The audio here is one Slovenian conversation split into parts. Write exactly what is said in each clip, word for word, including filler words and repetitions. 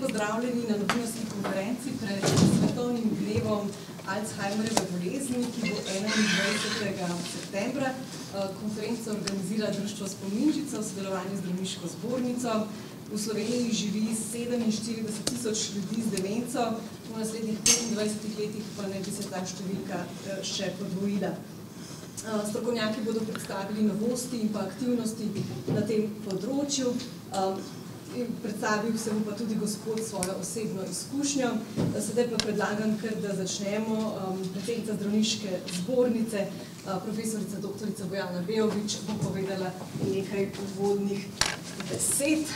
pozdravljeni na novinarski konferenci pred svetovnim dnevom Alzheimerjeve bolezni, ki bo enaindvajsetega septembra. Konferenco organizira Društvo Spominčica v sodelovanju z Zdravniško zbornico. V Sloveniji živi sedeminštirideset tisoč ljudi z demenco, v naslednjih petindvajsetih letih pa naj bi se ta številka še podvojila. Strokovnjaki bodo predstavili novosti in pa aktivnosti na tem področju. Predstavil se bo pa tudi gospod svojo osebno izkušnjo. Sedaj pa predlagam, ker da začnemo. Predsednica Zdravniške zbornice, profesorica doktorica Bojana Beović, bo povedala nekaj uvodnih besed.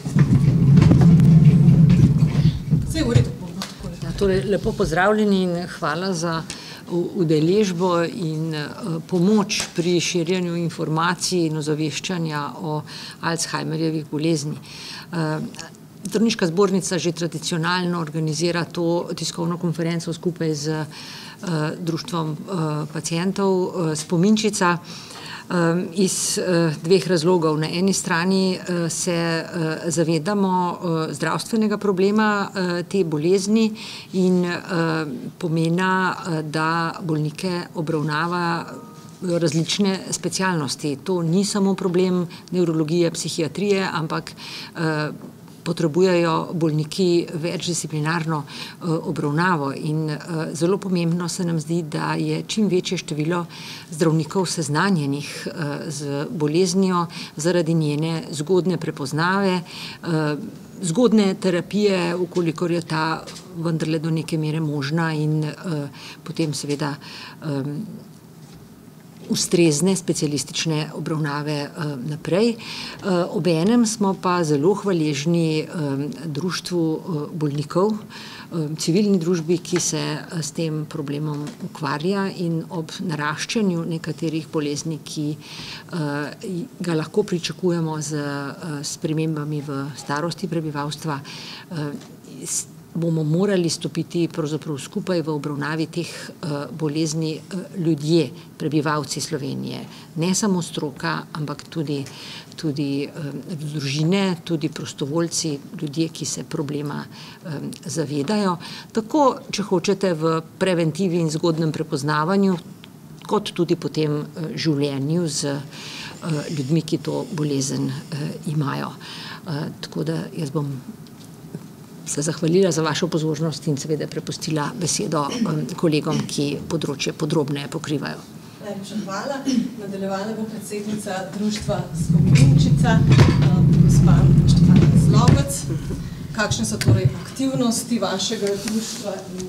Vse je v redu. Torej, lepo pozdravljeni in hvala za udeležbo in pomoč pri širjenju informacij in ozaveščanja o Alzheimerjevih bolezni. Zdravniška zbornica že tradicionalno organizira to tiskovno konferenco skupaj z Društvom pacientov Spominčica iz dveh razlogov. Na eni strani se zavedamo zdravstvenega problema te bolezni in pomena, da bolnike obravnava različne specialnosti. To ni samo problem nevrologije, psihiatrije, ampak potrebujejo bolniki večdisciplinarno obravnavo in zelo pomembno se nam zdi, da je čim večje število zdravnikov seznanjenih z boleznijo zaradi njene zgodne prepoznave, zgodne terapije, ukolikor je ta vendarle do neke mere možna in potem seveda ustrezne specialistične obravnave naprej. Obenem smo pa zelo hvaležni društvu bolnikov, civilni družbi, ki se s tem problemom ukvarja in ob naraščanju nekaterih bolezni, ki ga lahko pričakujemo z spremembami v starosti prebivalstva, bomo morali stopiti pravzaprav skupaj v obravnavi teh bolezni ljudje, prebivalci Slovenije. Ne samo stroka, ampak tudi, tudi družine, tudi prostovoljci, ljudje, ki se problema zavedajo. Tako, če hočete, v preventivi in zgodnem prepoznavanju, kot tudi potem življenju z ljudmi, ki to bolezen imajo. Tako da jaz bom se zahvalila za vašo pozornost in seveda prepustila besedo kolegom, ki področje podrobneje pokrivajo. Najlepša hvala. Nadaljevala bo predsednica Društva Spominčica, gospa Štefana Zlobec. Kakšne so torej aktivnosti vašega društva?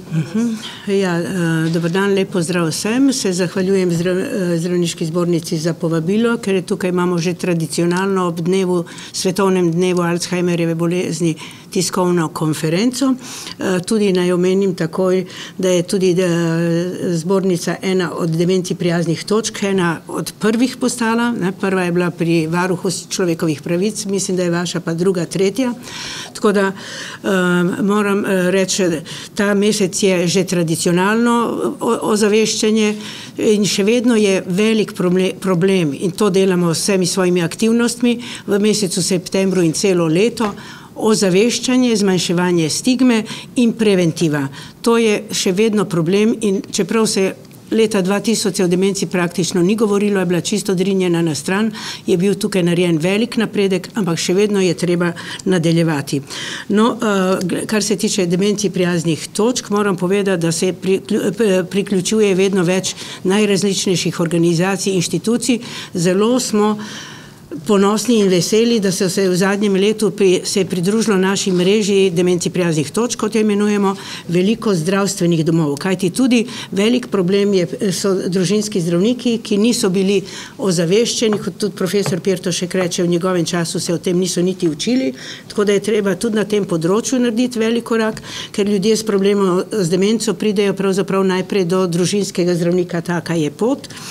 Ja, dober dan, lep pozdrav vsem. Se zahvaljujem Zdravniški zbornici za povabilo, ker tukaj imamo že tradicionalno ob dnevu, svetovnem dnevu Alzheimerjeve bolezni tiskovno konferenco. Tudi naj omenim takoj, da je tudi zbornica ena od demenci prijaznih točk, ena od prvih postala. Prva je bila pri varuhu človekovih pravic, mislim, da je vaša pa druga, tretja. Tako da moram reči, ta mesec je že tradicionalno ozaveščanje in še vedno je velik problem in to delamo s vsemi svojimi aktivnostmi v mesecu septembru in celo leto. Ozaveščanje, zmanjševanje stigme in preventiva. To je še vedno problem in čeprav se leta dva tisoč o demenci praktično ni govorilo, je bila čisto drinjena na stran, je bil tukaj narejen velik napredek, ampak še vedno je treba nadaljevati. No, kar se tiče demenci prijaznih točk, moram povedati, da se priključuje vedno več najrazličnejših organizacij, inštitucij. Zelo smo ponosni in veseli, da se v zadnjem letu se je pridružilo naši mreži demenci prijaznih točk, kot jo imenujemo, veliko zdravstvenih domov. Kajti tudi velik problem so družinski zdravniki, ki niso bili ozaveščeni, kot tudi profesor Pirtošek reče, v njegovem času se o tem niso niti učili, tako da je treba tudi na tem področju narediti velik korak, ker ljudje s problemom z demenco pridejo pravzaprav najprej do družinskega zdravnika, taka je pot.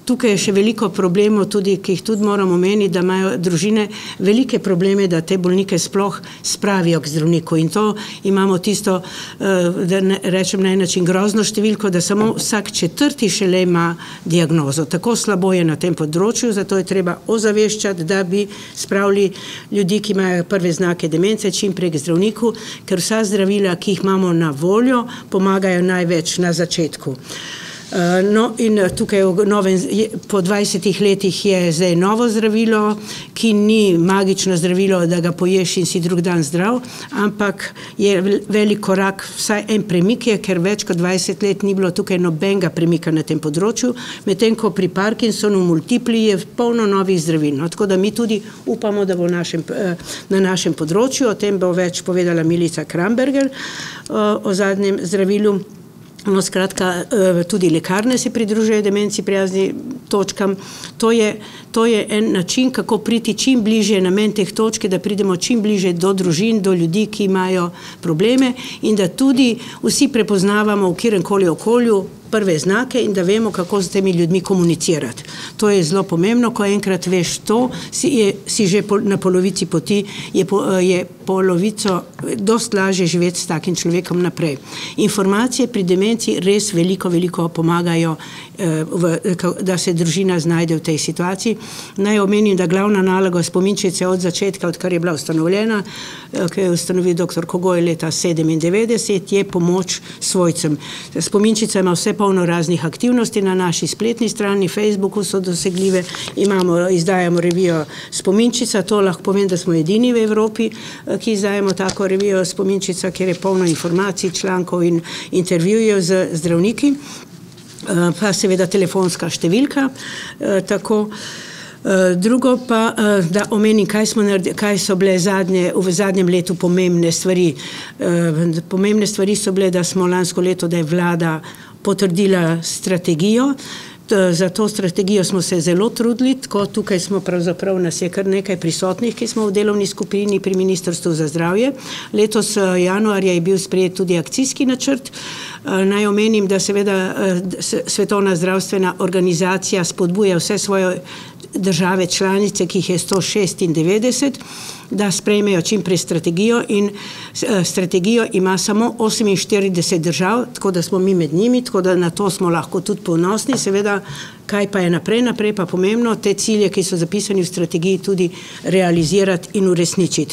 tukaj je še veliko problemov, tudi, ki jih tudi moramo omeniti, da imajo družine velike probleme, da te bolnike sploh spravijo k zdravniku. In to imamo tisto, da ne, rečem na en način grozno številko, da samo vsak četrti šele ima diagnozo. Tako slabo je na tem področju, zato je treba ozaveščati, da bi spravili ljudi, ki imajo prve znake demence, čim prej k zdravniku, ker vsa zdravila, ki jih imamo na voljo, pomagajo največ na začetku. No, in tukaj v novem, po dvajsetih letih je zdaj novo zdravilo, ki ni magično zdravilo, da ga poješ in si drug dan zdrav, ampak je velik korak, vsaj en premik je, ker več kot dvajset let ni bilo tukaj nobenega premika na tem področju, medtem ko pri Parkinsonu, multipli je polno novih zdravil. No, tako da mi tudi upamo, da bo našem, na našem področju, o tem bo več povedala Milica Kramberger, o zadnjem zdravilu. No, skratka, tudi lekarne se pridružujejo demenci prijazni točkam. To je, to je en način, kako priti čim bliže namen teh točk, da pridemo čim bliže do družin, do ljudi, ki imajo probleme in da tudi vsi prepoznavamo v kjerkoli okolju prve znake in da vemo, kako s temi ljudmi komunicirati. To je zelo pomembno, ko enkrat veš to, si, je, si že po, na polovici poti, je, po, je polovico dost lažje živeti s takim človekom naprej. Informacije pri demenci res veliko, veliko pomagajo, eh, v, da se družina znajde v tej situaciji. Naj omenim, da glavna naloga spominčice od začetka, odkar je bila ustanovljena, eh, ki je ustanovil doktor Kogoj leta sedemindevetdeset, je pomoč svojcem. Spominčica ima vse polno raznih aktivnosti na naši spletni strani, Facebooku so dosegljive, imamo, izdajamo revijo Spominčica, to lahko povem, da smo edini v Evropi, ki izdajamo tako revijo Spominčica, kjer je polno informacij, člankov in intervjujev z zdravniki, pa seveda telefonska številka, tako. Drugo pa, da omenim, kaj smo naredili, kaj so bile zadnje, v zadnjem letu pomembne stvari. Pomembne stvari so bile, da smo lansko leto, da je vlada potrdila strategijo. Za to strategijo smo se zelo trudili, tako tukaj smo pravzaprav nas je kar nekaj prisotnih, ki smo v delovni skupini pri Ministrstvu za zdravje. Letos januarja je bil sprejet tudi akcijski načrt. Naj omenim, da seveda Svetovna zdravstvena organizacija spodbuja vse svoje države članice, ki jih je sto šestindevetdeset, da sprejmejo čim prej strategijo in strategijo ima samo oseminštirideset držav, tako da smo mi med njimi, tako da na to smo lahko tudi ponosni. Seveda, kaj pa je naprej, naprej pa pomembno, te cilje, ki so zapisani v strategiji, tudi realizirati in uresničiti.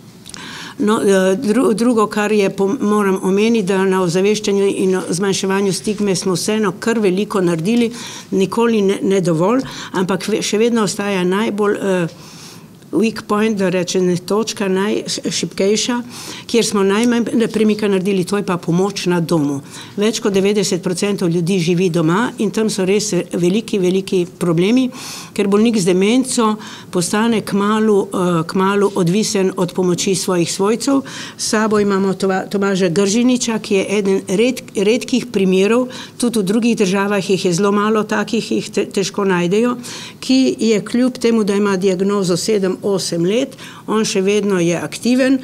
No, drugo, kar je, moram omeniti, da na ozaveščanju in zmanjševanju stigme smo vseeno kar veliko naredili, nikoli ne, ne dovolj, ampak še vedno ostaja najbolj uh, weak point, da rečem točka, najšibkejša, kjer smo najmanj premika naredili, to je pa pomoč na domu. Več kot devetdeset procentov ljudi živi doma in tam so res veliki, veliki problemi, ker bolnik z demenco postane kmalu, kmalu odvisen od pomoči svojih svojcev. S sabo imamo Tomaža Gržiniča, ki je eden red, redkih primerov, tudi v drugih državah jih je zelo malo takih, jih te, težko najdejo, ki je kljub temu, da ima diagnozo sedem osem let, on še vedno je aktiven,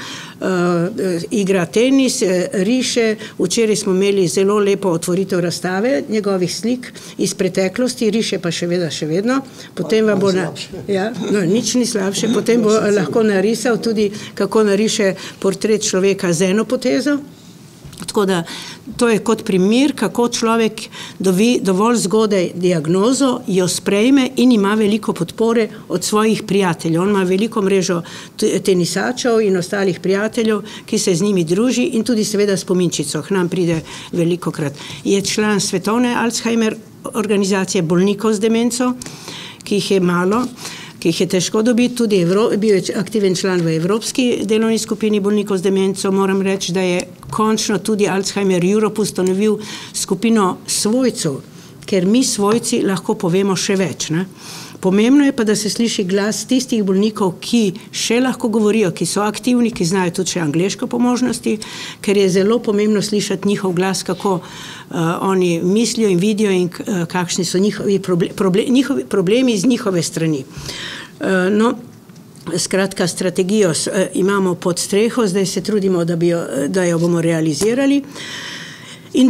uh, igra tenis, riše. Včeraj smo imeli zelo lepo otvoritev razstave njegovih slik iz preteklosti, riše pa še vedno, še vedno. Potem vam bo na, ja, no, nič ni slabše, potem bo lahko narisal tudi, kako nariše portret človeka z eno potezo. Tako da to je kot primer, kako človek dobi dovolj zgodaj diagnozo, jo sprejme in ima veliko podpore od svojih prijateljev. On ima veliko mrežo tenisačev in ostalih prijateljev, ki se z njimi druži in tudi seveda Spominčico, k nam pride velikokrat. Je član Svetovne Alzheimer organizacije bolnikov z demenco, ki jih je malo, ki jih je težko dobiti, tudi Evro, bil je aktiven član v Evropski delovni skupini bolnikov z demenco. Moram reči, da je končno tudi Alzheimer Europe ustanovil skupino svojcev, ker mi svojci lahko povemo še več. Ne? Pomembno je pa, da se sliši glas tistih bolnikov, ki še lahko govorijo, ki so aktivni, ki znajo tudi še angleško po možnosti, ker je zelo pomembno slišati njihov glas, kako uh, oni mislijo in vidijo in uh, kakšni so njihovi, proble proble njihovi problemi z njihove strani. Uh, no, skratka, strategijo uh, imamo pod streho, zdaj se trudimo, da, bi jo, da jo bomo realizirali. In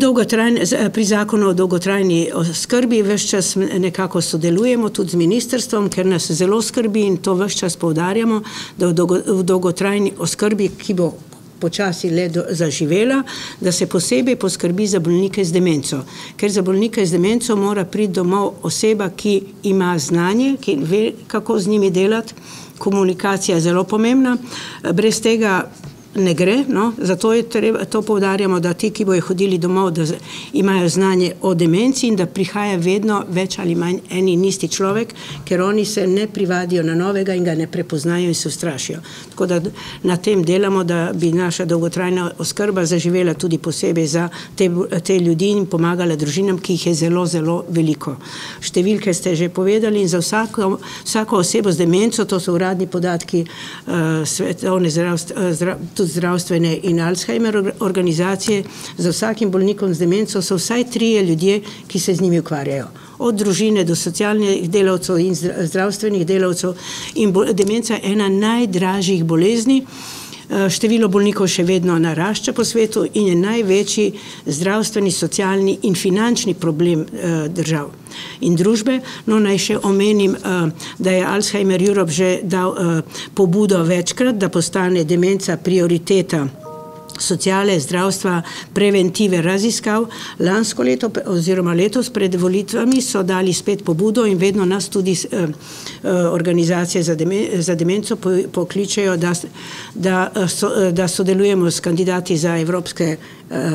pri zakonu o dolgotrajni oskrbi ves čas nekako sodelujemo tudi z ministrstvom, ker nas zelo skrbi in to ves čas poudarjamo, da v, dolgo, v dolgotrajni oskrbi, ki bo počasi le do, zaživela, da se posebej poskrbi za bolnike z demenco. Ker za bolnike z demenco mora priti domov oseba, ki ima znanje, ki ve, kako z njimi delati. Komunikacija je zelo pomembna. Brez tega ne gre, no, zato je treba, to poudarjamo, da ti, ki bojo hodili domov, da imajo znanje o demenci in da prihaja vedno več ali manj en in isti človek, ker oni se ne privadijo na novega in ga ne prepoznajo in se ustrašijo. Tako da na tem delamo, da bi naša dolgotrajna oskrba zaživela tudi posebej za te, te ljudi in pomagala družinam, ki jih je zelo, zelo veliko. Številke ste že povedali in za vsako, vsako osebo z demenco, to so uradni podatki uh, svetovne zdravstvene zdra, tudi zdravstvene in Alzheimer organizacije, za vsakim bolnikom z demenco so vsaj trije ljudje, ki se z njimi ukvarjajo. Od družine do socialnih delavcev in zdravstvenih delavcev in demenca je ena najdražjih bolezni. Število bolnikov še vedno narašča po svetu in je največji zdravstveni, socialni in finančni problem eh, držav in družbe. No, naj še omenim, eh, da je Alzheimer Europe že dal eh, pobudo večkrat, da postane demenca prioriteta sociale, zdravstva, preventive, raziskav. Lansko leto oziroma letos pred volitvami so dali spet pobudo in vedno nas tudi eh, organizacije za, demen, za demenco pokličejo, da, da, so, da sodelujemo s kandidati za evropske eh,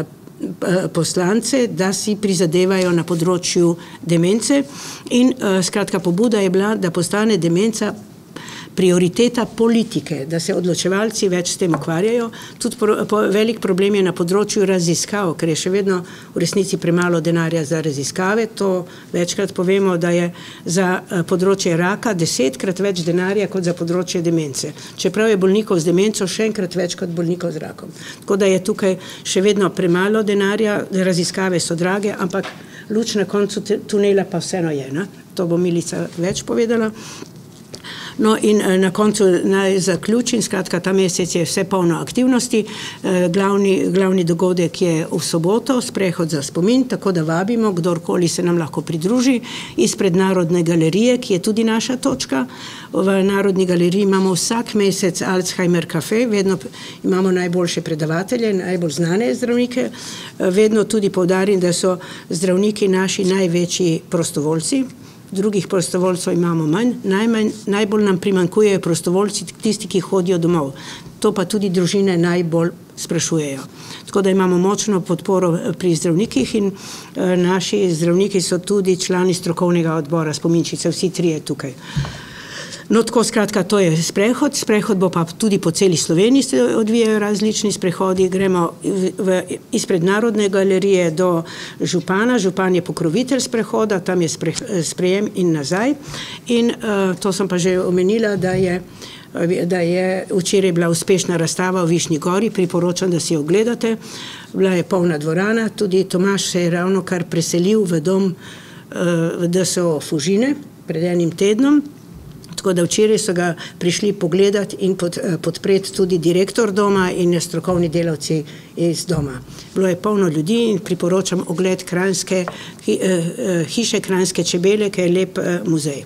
poslance, da si prizadevajo na področju demence in eh, skratka pobuda je bila, da postane demenca prioriteta politike, da se odločevalci več s tem ukvarjajo. Tudi pro, po, velik problem je na področju raziskav, ker je še vedno v resnici premalo denarja za raziskave. To večkrat povemo, da je za področje raka desetkrat več denarja kot za področje demence. Čeprav je bolnikov z demenco še enkrat več kot bolnikov z rakom. Tako da je tukaj še vedno premalo denarja, raziskave so drage, ampak luč na koncu tunela pa vseeno je. Ne? To bo Milica več povedala. No in na koncu naj zaključim, skratka ta mesec je vse polno aktivnosti, glavni, glavni dogodek je v soboto, sprehod za spomin, tako da vabimo, kdorkoli se nam lahko pridruži izpred Narodne galerije, ki je tudi naša točka. V Narodni galeriji imamo vsak mesec Alzheimer kafe, vedno imamo najboljše predavatelje, najbolj znane zdravnike, vedno tudi poudarim, da so zdravniki naši največji prostovoljci. Drugih prostovoljcev imamo manj, najmanj, najbolj nam primanjkujejo prostovoljci, tisti, ki hodijo domov. To pa tudi družine najbolj sprašujejo. Tako da imamo močno podporo pri zdravnikih in e, naši zdravniki so tudi člani strokovnega odbora Spominčice, vsi trije tukaj. No, tako skratka, to je sprehod. Sprehod bo pa tudi po celi Sloveniji se odvijajo različni sprehodi. Gremo v, v, izpred Narodne galerije do župana. Župan je pokrovitelj sprehoda, tam je spre, sprejem in nazaj. In uh, to sem pa že omenila, da je, da je včeraj bila uspešna razstava v Višnji Gori. Priporočam, da si jo ogledate. Bila je polna dvorana. Tudi Tomaž se je ravno kar preselil v dom uh, v D S O Fužine pred enim tednom. Tako da včeraj so ga prišli pogledati in pod, podpreti tudi direktor doma in strokovni delavci iz doma. Bilo je polno ljudi in priporočam ogled Kranjske, hi, hiše Kranjske čebele, ki je lep muzej.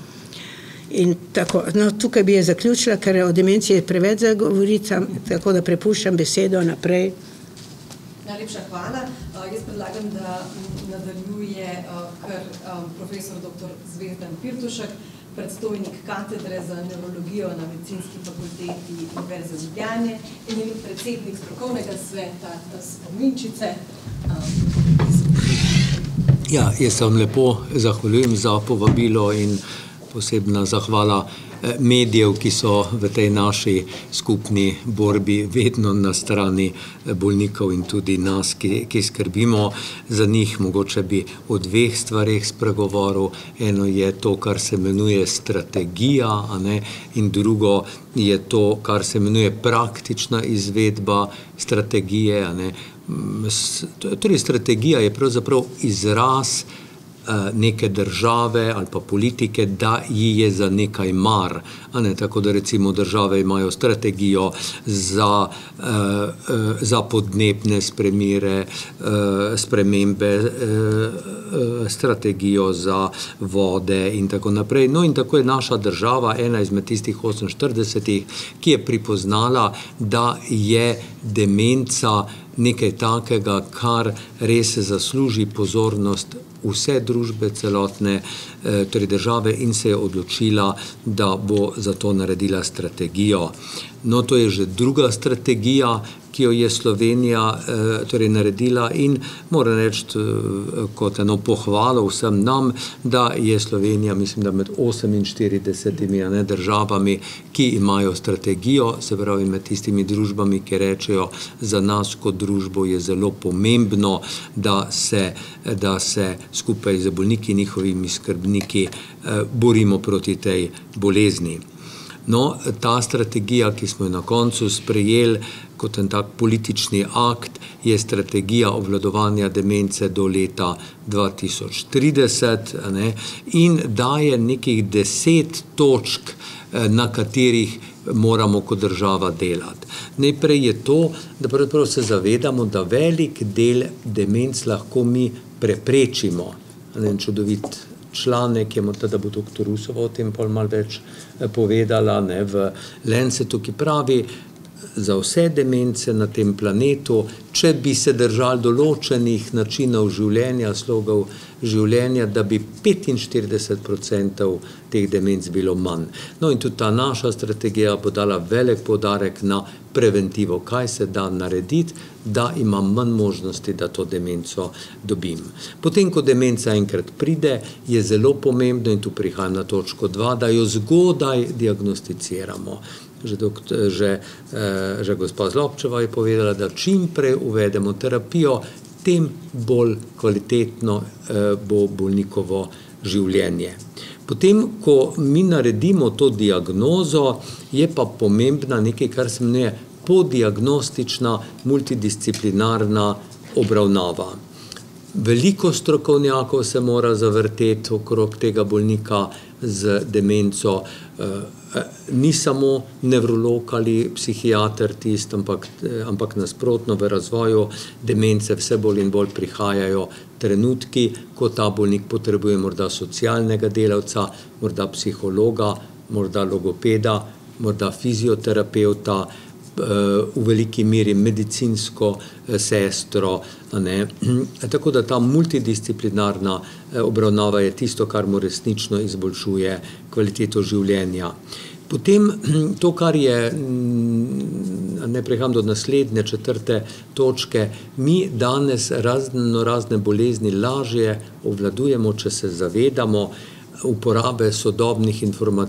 In tako, no, tukaj bi je zaključila, ker o demenciji je preveč za govoriti, tako da prepuščam besedo naprej. Najlepša hvala. Uh, jaz predlagam, da nadaljuje uh, kar um, profesor doktor Zvezdan Pirtušek, predstojnik katedre za nevrologijo na Medicinski fakulteti Univerze v Ljubljani in predsednik strokovnega sveta Spominčice. Ja, jaz sem lepo zahvaljujem za povabilo in posebna zahvala medijev, ki so v tej naši skupni borbi vedno na strani bolnikov in tudi nas, ki, ki skrbimo za njih. Mogoče bi o dveh stvareh spregovoril. Eno je to, kar se imenuje strategija, a ne? In drugo je to, kar se imenuje praktična izvedba strategije. A ne? Torej, strategija je pravzaprav izraz neke države ali pa politike, da ji je za nekaj mar. A ne, tako da recimo države imajo strategijo za, za podnebne spremire, spremembe, strategijo za vode in tako naprej. No in tako je naša država ena izmed tistih oseminštiridesetih, ki je pripoznala, da je demenca nekaj takega, kar res zasluži pozornost vse družbe celotne, torej države, in se je odločila, da bo za to naredila strategijo. No, to je že druga strategija, ki jo je Slovenija torej naredila, in moram reči kot eno pohvalo vsem nam, da je Slovenija, mislim, da med oseminštiridesetimi ne, državami, ki imajo strategijo, se pravi med tistimi družbami, ki rečejo, za nas kot družbo je zelo pomembno, da se, da se skupaj z bolniki, njihovimi skrbniki borimo proti tej bolezni. No, ta strategija, ki smo jo na koncu sprejeli kot en tak politični akt, je strategija obvladovanja demence do leta dva tisoč trideset, ne, in daje nekih deset točk, na katerih moramo kot država delati. Najprej je to, da pravzaprav se zavedamo, da velik del demenc lahko mi preprečimo. En čudovit članek je morda, da bo doktor Rusova o tem pol malo več povedala, ne, v Lancetu, ki pravi, za vse demence na tem planetu, če bi se držali določenih načinov življenja, slogov življenja, da bi petinštirideset procentov teh demenc bilo manj. No in tudi ta naša strategija bo dala velik poudarek na preventivo, kaj se da narediti, da imam manj možnosti, da to demenco dobim. Potem, ko demenca enkrat pride, je zelo pomembno, in tu prihajam na točko dva, da jo zgodaj diagnosticiramo. Že, doktor, že, že gospa Zlobčeva je povedala, da čim prej uvedemo terapijo, tem bolj kvalitetno bo bolnikovo življenje. Potem, ko mi naredimo to diagnozo, je pa pomembna nekaj, kar se imenuje podiagnostična multidisciplinarna obravnava. Veliko strokovnjakov se mora zavrteti okrog tega bolnika z demenco. Ni samo nevrolog ali psihiater tist, ampak, ampak nasprotno, v razvoju demence vse bolj in bolj prihajajo trenutki, ko ta bolnik potrebuje morda socialnega delavca, morda psihologa, morda logopeda, morda fizioterapeuta, v veliki meri medicinsko sestro. Ne? Tako da ta multidisciplinarna obravnava je tisto, kar mu resnično izboljšuje kvaliteto življenja. Potem to, kar je, ne prehajam do naslednje, četrte točke, mi danes razno razne bolezni lažje obvladujemo, če se zavedamo uporabe sodobnih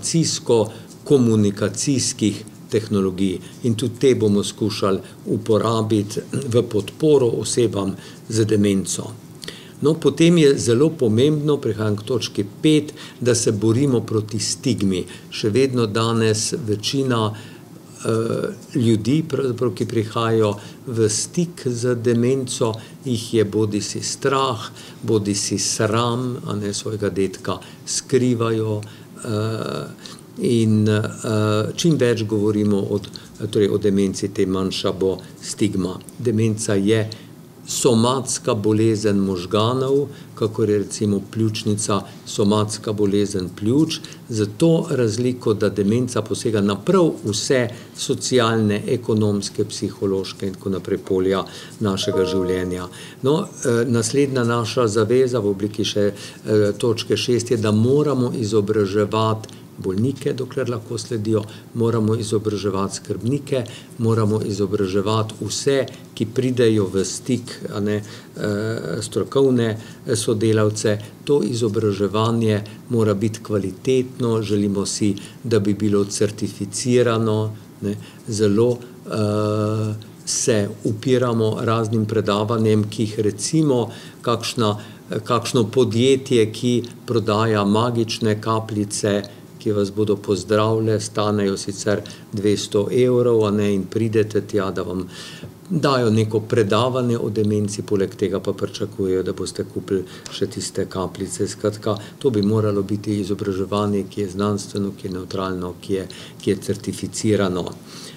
informacijsko-komunikacijskih tehnologij, in tudi te bomo skušali uporabiti v podporo osebam z demenco. No, potem je zelo pomembno, prihajam k točki pet, da se borimo proti stigmi. Še vedno danes večina uh, ljudi, ki prihajajo v stik z demenco, jih je bodisi strah, bodisi sram, a ne, svojega dedka skrivajo, uh, in uh, čim več govorimo od, torej o demenci, tem manjša bo stigma. Demenca je somatska bolezen možganov, kakor je recimo pljučnica somatska bolezen pljuč, zato razliko, da demenca posega na prav vse socialne, ekonomske, psihološke in tako naprej polja našega življenja. No, eh, naslednja naša zaveza v obliki še eh, točke šest je, da moramo izobraževati bolnike, dokler lahko sledijo, moramo izobraževati skrbnike, moramo izobraževati vse, ki pridejo v stik, a ne, strokovne sodelavce. To izobraževanje mora biti kvalitetno, želimo si, da bi bilo certificirano, ne, zelo uh, se upiramo raznim predavanjem, ki jih recimo kakšna, kakšno podjetje, ki prodaja magične kapljice, ki vas bodo pozdravile, stanejo sicer dvesto evrov, a ne, in pridete tja, da vam dajo neko predavanje o demenci, poleg tega pa pričakujejo, da boste kupili še tiste kapljice. Skratka, to bi moralo biti izobraževanje, ki je znanstveno, ki je nevtralno, ki je, ki je certificirano.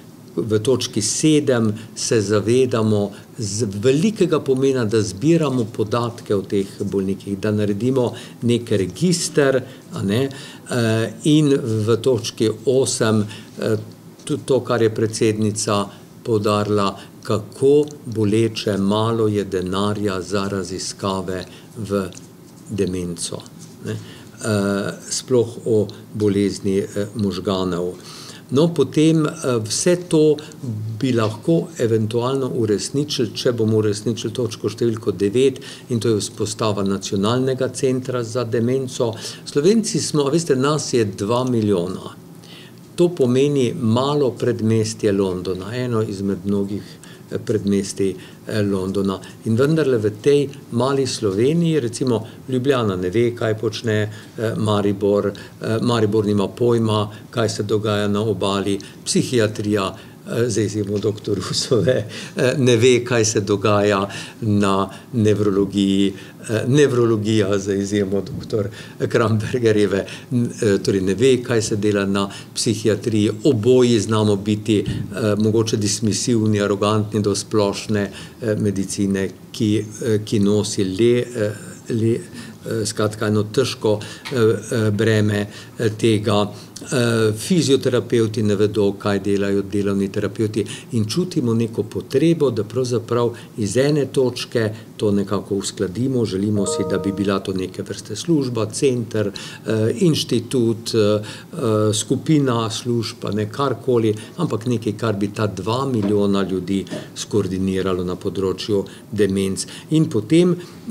V točki sedem se zavedamo z velikega pomena, da zbiramo podatke o teh bolnikih, da naredimo nek register, a ne, in v točki osem tudi to, kar je predsednica poudarila, kako boleče malo je denarja za raziskave v demenco, ne? Sploh o bolezni možganov. No, potem vse to bi lahko eventualno uresničili, če bomo uresničili točko številko devet, in to je vzpostava nacionalnega centra za demenco. Slovenci smo, veste, nas je dva milijona. To pomeni malo predmestje Londona, eno izmed mnogih predmestij Londona. In vendarle v tej mali Sloveniji, recimo Ljubljana ne ve, kaj počne Maribor, Maribor nima pojma, kaj se dogaja na obali, psihiatrija, za izjemo doktor Rusove, ne ve, kaj se dogaja na nevrologiji, nevrologija za izjemo doktor Krambergerjeve, torej ne ve, kaj se dela na psihiatriji. Oboji znamo biti mogoče dismisivni, arogantni do splošne medicine, ki, ki nosi le, le skratka eno težko breme tega. Fizioterapeuti ne vedo, kaj delajo delovni terapeuti, in čutimo neko potrebo, da pravzaprav iz ene točke to nekako uskladimo. Želimo si, da bi bila to neke vrste služba, center, inštitut, skupina služb, ne karkoli, ampak nekaj, kar bi ta dva milijona ljudi skoordiniralo na področju demenc. In potem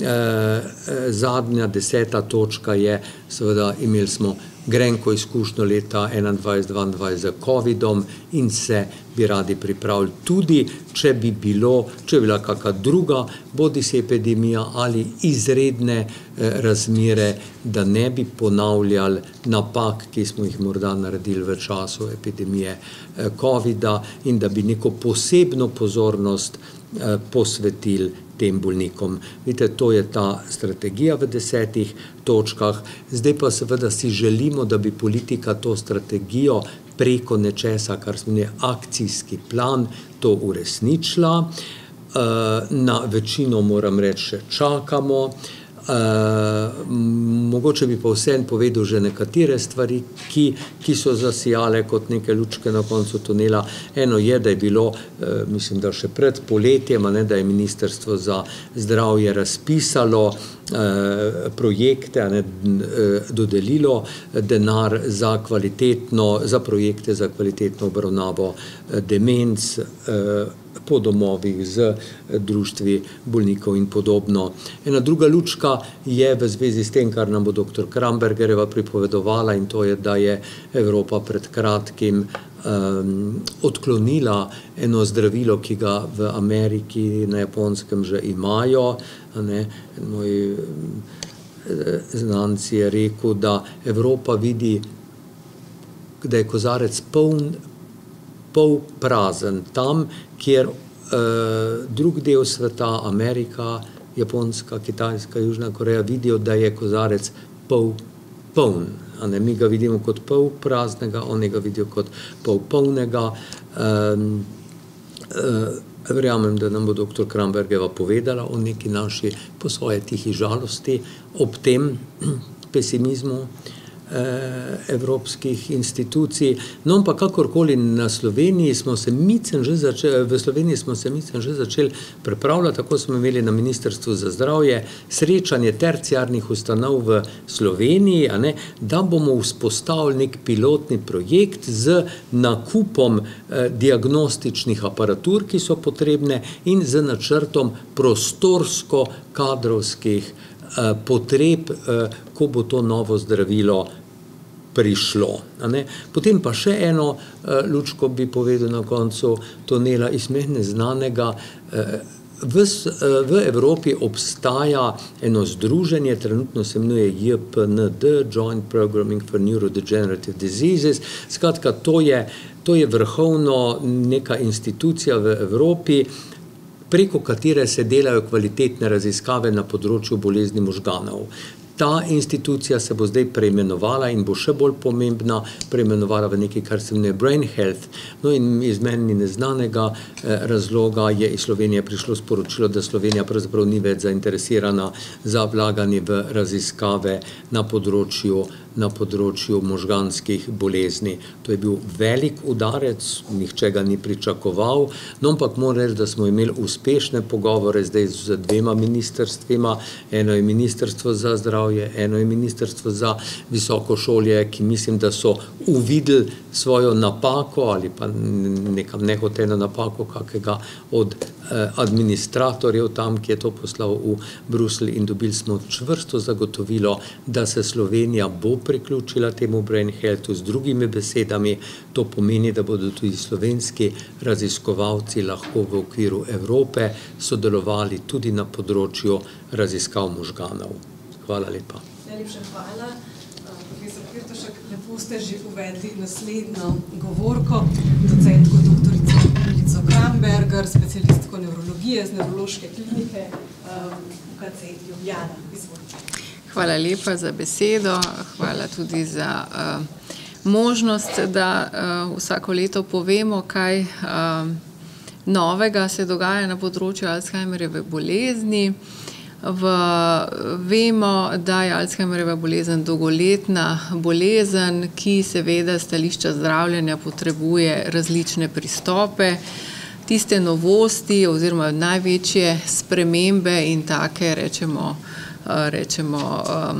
zadnja, deseta točka je, seveda imeli smo grenko izkušnjo leta enaindvajset dvaindvajset z covidom in se bi radi pripravili tudi, če bi bilo, če bi bila kakšna druga, bodisi epidemija ali izredne razmere, da ne bi ponavljali napak, ki smo jih morda naredili v času epidemije covida, in da bi neko posebno pozornost posvetili tem bolnikom. Vidite, to je ta strategija v desetih točkah. Zdaj pa seveda si želimo, da bi politika to strategijo preko nečesa, kar smo ne akcijski plan, to uresničila. Na večino, moram reči, še čakamo. Uh, mogoče bi pa vsem povedal že nekatere stvari, ki, ki so zasijale kot neke lučke na koncu tunela. Eno je, da je bilo, uh, mislim, da še pred poletjem, ne, da je Ministrstvo za zdravje razpisalo uh, projekte, ne, uh, dodelilo denar za kvalitetno, za projekte za kvalitetno obravnavo uh, demenc, uh, po domovih, z društvi bolnikov in podobno. Ena druga lučka je v zvezi s tem, kar nam bo doktor Krambergerjeva pripovedovala, in to je, da je Evropa pred kratkim um, odklonila eno zdravilo, ki ga v Ameriki, na Japonskem že imajo. Ne? Moj znanci je rekel, da Evropa vidi, da je kozarec poln, pol prazen, tam, kjer uh, drug del sveta, Amerika, Japonska, Kitajska, Južna Koreja, vidijo, da je kozarec pol poln. A ne, mi ga vidimo kot pol praznega, oni ga vidijo kot pol polnega. Um, uh, verjamem, da nam bo doktor Krambergerjeva povedala o neki naši po svoje tihi žalosti ob tem pesimizmu evropskih institucij. No, pa kakorkoli na Sloveniji smo se micem že začeli, v Sloveniji smo se micem že začeli pripravljati, tako smo imeli na Ministrstvu za zdravje srečanje terciarnih ustanov v Sloveniji, a ne, da bomo vzpostavili nek pilotni projekt z nakupom eh, diagnostičnih aparatur, ki so potrebne, in z načrtom prostorsko-kadrovskih potreb, ko bo to novo zdravilo prišlo. Potem pa še eno lučko bi povedal na koncu tunela iz meni neznanega. V, v Evropi obstaja eno združenje, trenutno se imenuje J P N D, Joint Programming for Neurodegenerative Diseases. Skratka, to je, to je vrhovno neka institucija v Evropi, preko katere se delajo kvalitetne raziskave na področju bolezni možganov. Ta institucija se bo zdaj preimenovala in bo še bolj pomembna, preimenovala v nekaj, kar se imenuje Brain Health. No in iz meni neznanega eh, razloga je iz Slovenije prišlo sporočilo, da Slovenija pravzaprav ni več zainteresirana za vlaganje v raziskave na področju na področju možganskih bolezni. To je bil velik udarec, nihče ga ni pričakoval, no ampak moram reči, da smo imeli uspešne pogovore zdaj z dvema ministrstvima. Eno je Ministrstvo za zdravje, eno je Ministrstvo za visoko šolje, ki mislim, da so uvideli svojo napako ali pa nekam nehoteno napako kakega od administratorjev tam, ki je to poslal v Bruselj, in dobili smo čvrsto zagotovilo, da se Slovenija bo priključila temu Brain Healthu. Z drugimi besedami, to pomeni, da bodo tudi slovenski raziskovalci lahko v okviru Evrope sodelovali tudi na področju raziskav možganov. Hvala lepa. Najlepša hvala. Profesor Pirtošek, lepo ste že uvedli naslednjo govorko, docentko doktorico Milico Kramberger, specialistko nevrologije z nevrološke klinike U K C Ljubljana. Izvolite. Hvala lepa za besedo, hvala tudi za uh, možnost, da uh, vsako leto povemo, kaj uh, novega se dogaja na področju Alzheimerjeve bolezni. V, vemo, da je Alzheimerjeva bolezen dolgoletna bolezen, ki seveda stališča zdravljenja potrebuje različne pristope. Tiste novosti oziroma največje spremembe in take, rečemo, rečemo um,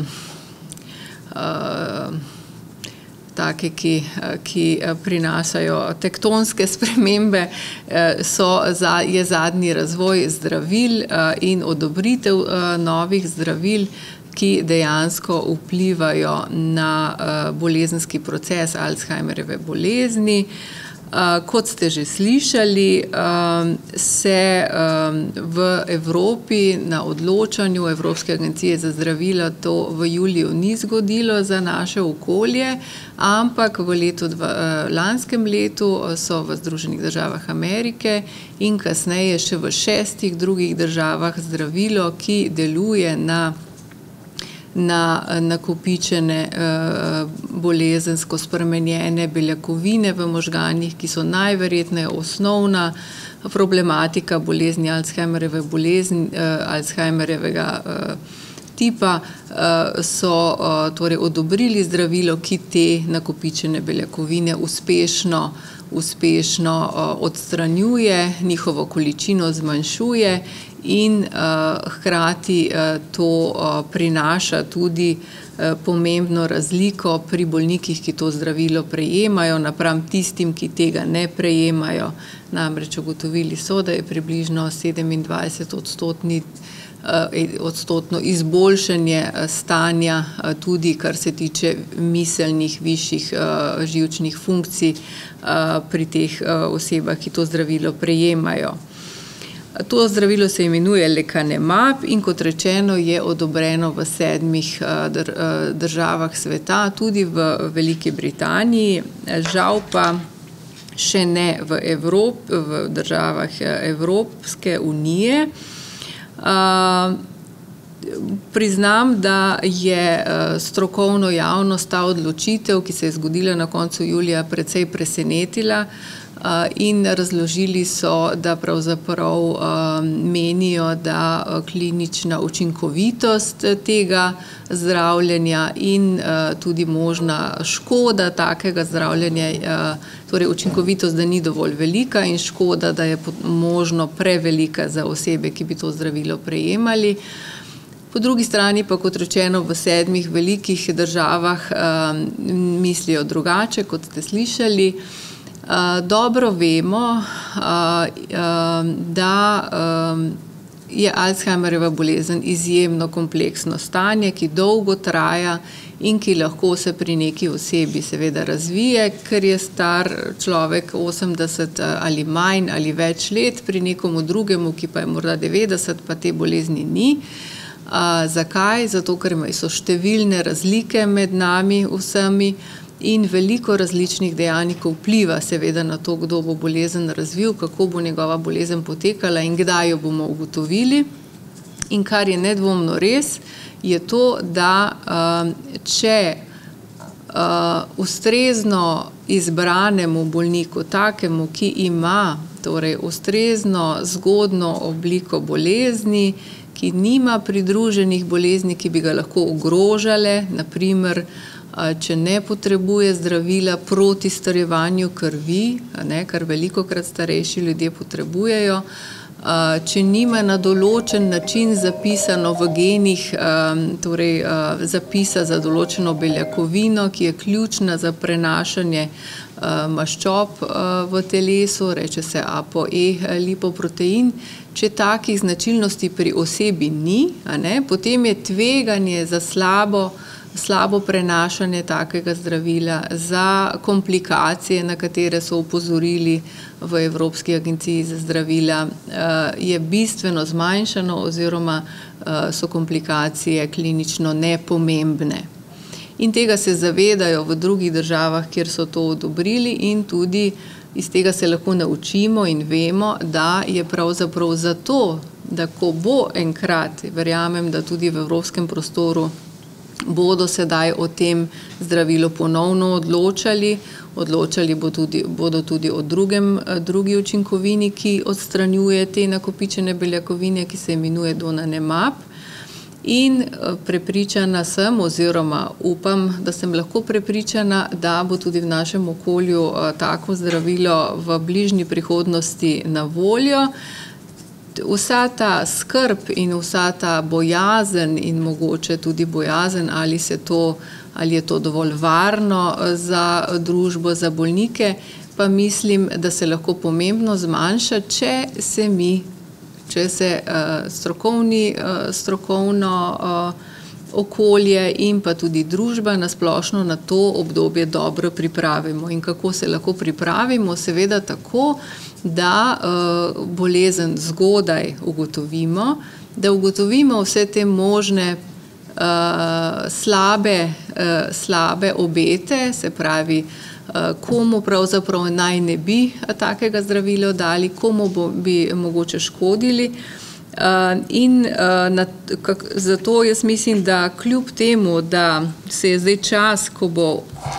um, take, ki, ki prinašajo tektonske spremembe, so, je zadnji razvoj zdravil in odobritev novih zdravil, ki dejansko vplivajo na bolezenski proces Alzheimerjeve bolezni. Kot ste že slišali, se v Evropi na odločanju Evropske agencije za zdravila to v juliju ni zgodilo za naše okolje, ampak v letu, lanskem letu so v Združenih državah Amerike in kasneje še v šestih drugih državah zdravilo, ki deluje na na nakopičene bolezensko spremenjene beljakovine v možganih, ki so najverjetneje osnovna problematika bolezni Alzheimerjeve bolezni, Alzheimerjevega tipa, so torej odobrili zdravilo, ki te nakopičene beljakovine uspešno, uspešno odstranjuje, njihovo količino zmanjšuje in uh, hkrati uh, to uh, prinaša tudi uh, pomembno razliko pri bolnikih, ki to zdravilo prejemajo, napram tistim, ki tega ne prejemajo. Namreč ugotovili so, da je približno sedemindvajset odstotni odstotno izboljšanje stanja tudi, kar se tiče miselnih, višjih živčnih funkcij pri teh osebah, ki to zdravilo prejemajo. To zdravilo se imenuje lecanemab in kot rečeno je odobreno v sedmih državah sveta, tudi v Veliki Britaniji, žal pa še ne v Evropi, v državah Evropske unije. Priznam, da je strokovno javnost ta odločitev, ki se je zgodila na koncu julija, precej presenetila, in razložili so, da pravzaprav menijo, da klinična učinkovitost tega zdravljenja in tudi možna škoda takega zdravljenja, torej učinkovitost, da ni dovolj velika in škoda, da je možno prevelika za osebe, ki bi to zdravilo prejemali. Po drugi strani pa, kot rečeno, v sedmih velikih državah mislijo drugače, kot ste slišali. Dobro vemo, da je Alzheimerjeva bolezen izjemno kompleksno stanje, ki dolgo traja in ki lahko se pri neki osebi seveda razvije, ker je star človek osemdeset ali manj ali več let, pri nekomu drugemu, ki pa je morda devetdeset, pa te bolezni ni. Zakaj? Zato, ker so številne razlike med nami vsemi. in veliko različnih dejavnikov vpliva seveda na to, kdo bo bolezen razvil, kako bo njegova bolezen potekala in kdaj jo bomo ugotovili. In kar je nedvomno res, je to, da če ustrezno izbranemu bolniku, takemu, ki ima torej ustrezno zgodno obliko bolezni, ki nima pridruženih bolezni, ki bi ga lahko ogrožale, na primer, če ne potrebuje zdravila proti strjevanju krvi, ne, kar velikokrat starejši ljudje potrebujejo, če nima na določen način zapisano v genih, torej zapisa za določeno beljakovino, ki je ključna za prenašanje maščob v telesu, reče se A P O E lipoprotein. Če takih značilnosti pri osebi ni, a ne, potem je tveganje za slabo slabo prenašanje takega zdravila, za komplikacije, na katere so opozorili v Evropski agenciji za zdravila, je bistveno zmanjšano oziroma so komplikacije klinično nepomembne. In tega se zavedajo v drugih državah, kjer so to odobrili, in tudi iz tega se lahko naučimo in vemo, da je pravzaprav zato, da ko bo enkrat, verjamem, da tudi v evropskem prostoru bodo sedaj o tem zdravilu ponovno odločali, odločali bo tudi, bodo tudi o drugem, drugi učinkovini, ki odstranjuje te nakopičene beljakovine, ki se imenuje donanemab. In prepričana sem, oziroma upam, da sem lahko prepričana, da bo tudi v našem okolju tako zdravilo v bližnji prihodnosti na voljo. Vsa ta skrb in vsa ta bojazen in mogoče tudi bojazen, ali se to, ali je to dovolj varno za družbo, za bolnike, pa mislim, da se lahko pomembno zmanjša, če se mi, če se uh, strokovni, uh, strokovno uh, okolje in pa tudi družba nasplošno na to obdobje dobro pripravimo. In kako se lahko pripravimo? Seveda tako, da uh, bolezen zgodaj ugotovimo, da ugotovimo vse te možne uh, slabe, uh, slabe obete, se pravi, uh, komu pravzaprav naj ne bi takega zdravila dali, komu bo, bi mogoče škodili. Uh, in uh, na, kak, zato jaz mislim, da kljub temu, da se je zdaj čas, ko bo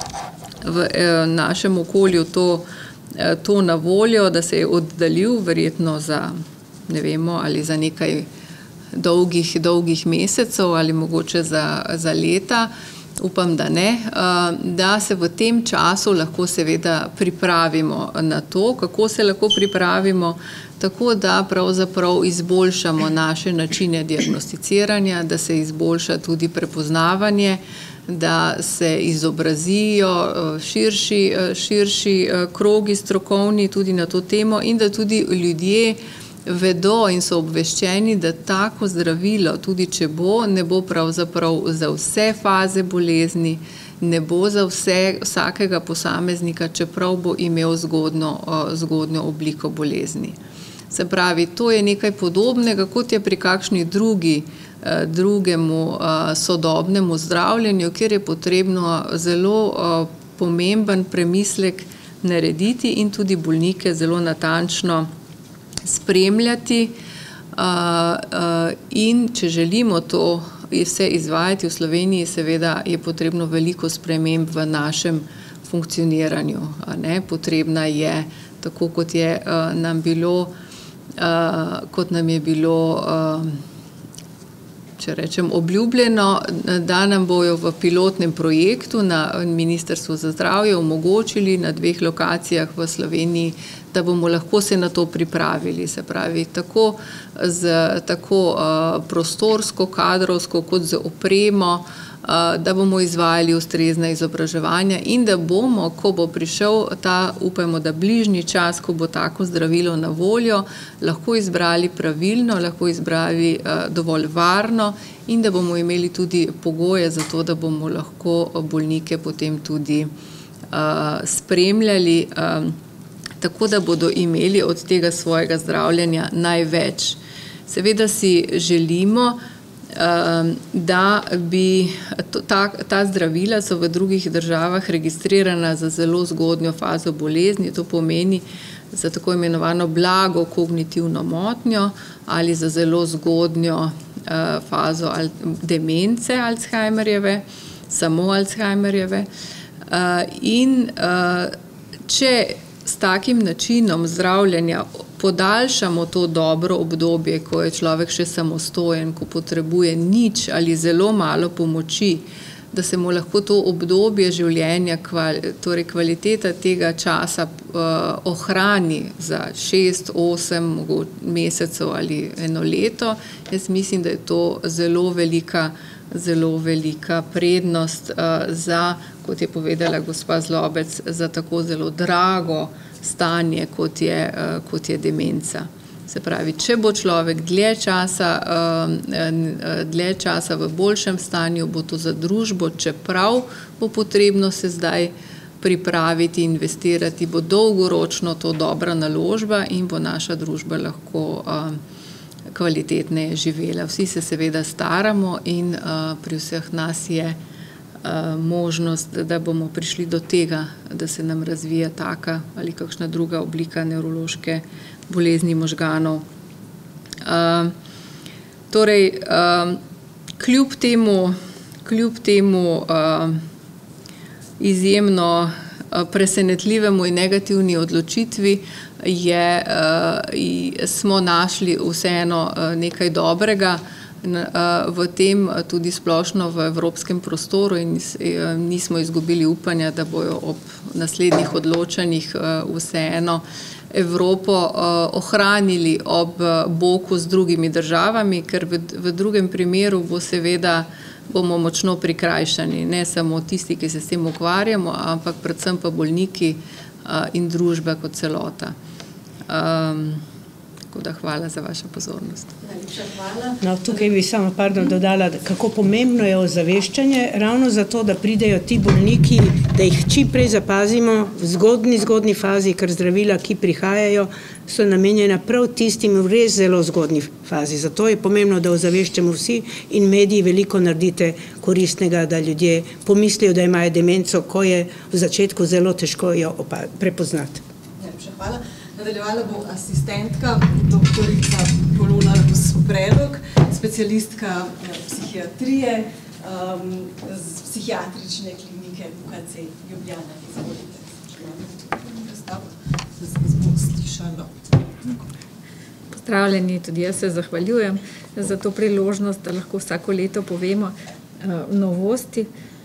v uh, našem okolju to to na voljo, da se je oddaljil verjetno za, ne vemo, ali za nekaj dolgih, dolgih mesecev ali mogoče za, za leta, upam, da ne, da se v tem času lahko seveda pripravimo na to, kako se lahko pripravimo, tako da pravzaprav izboljšamo naše načine diagnosticiranja, da se izboljša tudi prepoznavanje, da se izobrazijo širši, širši krogi strokovni tudi na to temo in da tudi ljudje vedo in so obveščeni, da tako zdravilo, tudi če bo, ne bo pravzaprav za vse faze bolezni, ne bo za vse, vsakega posameznika, čeprav bo imel zgodno, zgodno obliko bolezni. Se pravi, to je nekaj podobnega, kot je pri kakšni drugi drugemu sodobnemu zdravljenju, kjer je potrebno zelo pomemben premislek narediti in tudi bolnike zelo natančno spremljati. In če želimo to vse izvajati v Sloveniji, seveda je potrebno veliko sprememb v našem funkcioniranju. Ne? Potrebna je, tako kot je nam bilo, kot nam je bilo če rečem, obljubljeno, da nam bojo v pilotnem projektu na Ministrstvu za zdravje omogočili na dveh lokacijah v Sloveniji, da bomo lahko se na to pripravili, se pravi, tako, z, tako uh, prostorsko, kadrovsko, kot z opremo, uh, da bomo izvajali ustrezna izobraževanja in da bomo, ko bo prišel ta, upajmo, da bližnji čas, ko bo tako zdravilo na voljo, lahko izbrali pravilno, lahko izbrali uh, dovolj varno in da bomo imeli tudi pogoje za to, da bomo lahko bolnike potem tudi uh, spremljali, uh, tako da bodo imeli od tega svojega zdravljenja največ. Seveda si želimo, da bi ta, ta zdravila so v drugih državah registrirana za zelo zgodnjo fazo bolezni, to pomeni za tako imenovano blago kognitivno motnjo ali za zelo zgodnjo fazo demence Alzheimerjeve, samo Alzheimerjeve. In če s takim načinom zdravljenja podaljšamo to dobro obdobje, ko je človek še samostojen, ko potrebuje nič ali zelo malo pomoči, da se mu lahko to obdobje življenja, torej kvaliteta tega časa ohrani za šest, osem mesecev ali eno leto, jaz mislim, da je to zelo velika, zelo velika prednost za, kot je povedala gospa Zlobec, za tako zelo drago stanje, kot je, kot je demenca. Se pravi, če bo človek dlje časa, dlje časa v boljšem stanju, bo to za družbo, čeprav bo potrebno se zdaj pripraviti, investirati, bo dolgoročno to dobra naložba in bo naša družba lahko kvalitetneje živela. Vsi se seveda staramo in pri vseh nas je možnost, da bomo prišli do tega, da se nam razvija taka ali kakšna druga oblika nevrološke bolezni možganov. Torej, kljub temu, kljub temu izjemno presenetljivemu in negativni odločitvi je, smo našli vseeno nekaj dobrega v tem, tudi splošno v evropskem prostoru, in nismo izgubili upanja, da bojo ob naslednjih odločanjih vseeno Evropo ohranili ob boku z drugimi državami, ker v, v drugem primeru bo seveda bomo močno prikrajšani, ne samo tisti, ki se s tem ukvarjamo, ampak predvsem pa bolniki in družba kot celota. Um, tako da hvala za vašo pozornost. Najlepša hvala. No, tukaj bi samo pardon dodala, kako pomembno je ozaveščanje, ravno zato, da pridejo ti bolniki, da jih čim prej zapazimo v zgodni, zgodni fazi, ker zdravila, ki prihajajo, so namenjena prav tistim v res zelo zgodni fazi. Zato je pomembno, da ozaveščamo vsi in mediji veliko naredite koristnega, da ljudje pomislijo, da imajo demenco, ko je v začetku zelo težko jo prepoznati. Najlepša hvala. Nadaljevala bo asistentka, doktorica Polona Predlog, specialistka psihiatrije um, z psihiatrične klinike U K C Ljubljana. Izvolite. Pozdravljeni, tudi jaz se zahvaljujem za to priložnost, da lahko vsako leto povemo uh, novosti.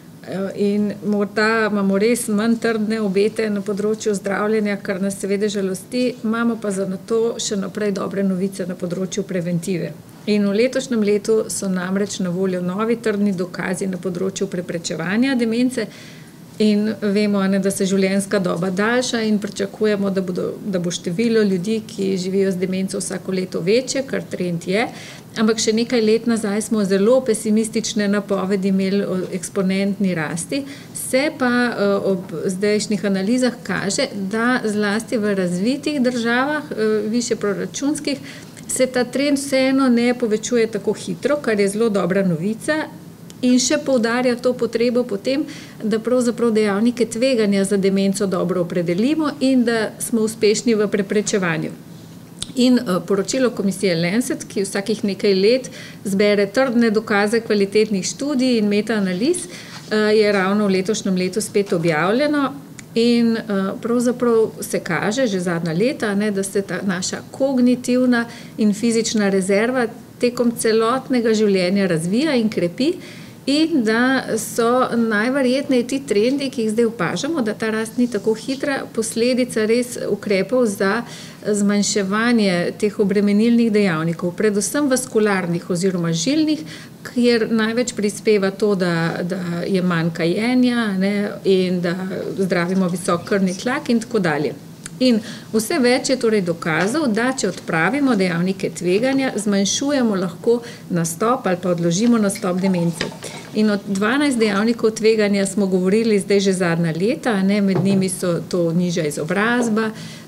In morda imamo res manj trdne obete na področju zdravljenja, kar nas seveda žalosti, imamo pa za to še naprej dobre novice na področju preventive. In v letošnjem letu so namreč na voljo novi trdni dokazi na področju preprečevanja demence in vemo, ne, da se življenjska doba daljša in pričakujemo, da, bodo, da bo število ljudi, ki živijo z demenco vsako leto večje, kar trend je. Ampak še nekaj let nazaj smo zelo pesimistične napovedi imeli o eksponentni rasti, se pa ob zdajšnjih analizah kaže, da zlasti v razvitih državah, višje proračunskih, se ta trend vseeno ne povečuje tako hitro, kar je zelo dobra novica in še poudarja to potrebo potem, da pravzaprav dejavnike tveganja za demenco dobro opredelimo in da smo uspešni v preprečevanju. In poročilo komisije Lancet, ki vsakih nekaj let zbere trdne dokaze kvalitetnih študij in metaanaliz, je ravno v letošnjem letu spet objavljeno in pravzaprav se kaže že zadnja leta, ne, da se ta naša kognitivna in fizična rezerva tekom celotnega življenja razvija in krepi in da so najverjetneje ti trendi, ki jih zdaj opažamo, da ta rast ni tako hitra, posledica res ukrepov za zmanjševanje teh obremenilnih dejavnikov, predvsem vaskularnih oziroma žilnih, kjer največ prispeva to, da, da je manj kajenja, ne, in da zdravimo visok krvni tlak in tako dalje. In vse več je torej dokazov, da če odpravimo dejavnike tveganja, zmanjšujemo lahko nastop ali pa odložimo nastop demence. In od dvanajst dejavnikov tveganja smo govorili zdaj že zadnja leta, ne, med njimi so to nižja izobrazba,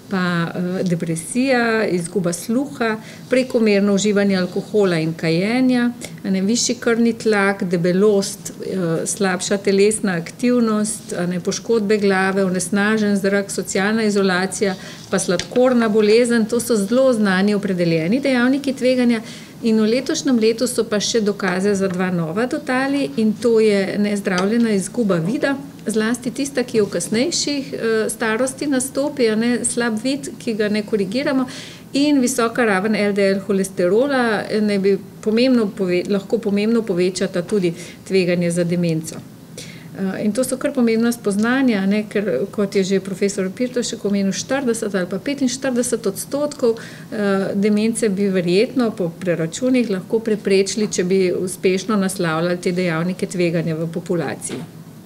pa depresija, izguba sluha, prekomerno uživanje alkohola in kajenja, ne, višji krvni tlak, debelost, slabša telesna aktivnost, ne, poškodbe glave, onesnažen zrak, socialna izolacija, pa sladkorna bolezen. To so zelo znani opredeljeni dejavniki tveganja. In v letošnjem letu so pa še dokaze za dva nova dodali, in to je nezdravljena izguba vida, zlasti tista, ki je v kasnejših starosti nastopi, ne, slab vid, ki ga ne korigiramo, in visoka raven el de el holesterola ne bi pomembno pove, lahko pomembno povečata tudi tveganje za demenco. In to so kar pomembna spoznanja, ne, ker kot je že profesor Pirtošek omenil, štirideset ali pa petinštirideset odstotkov demence bi verjetno po preračunih lahko preprečili, če bi uspešno naslavljali te dejavnike tveganja v populaciji.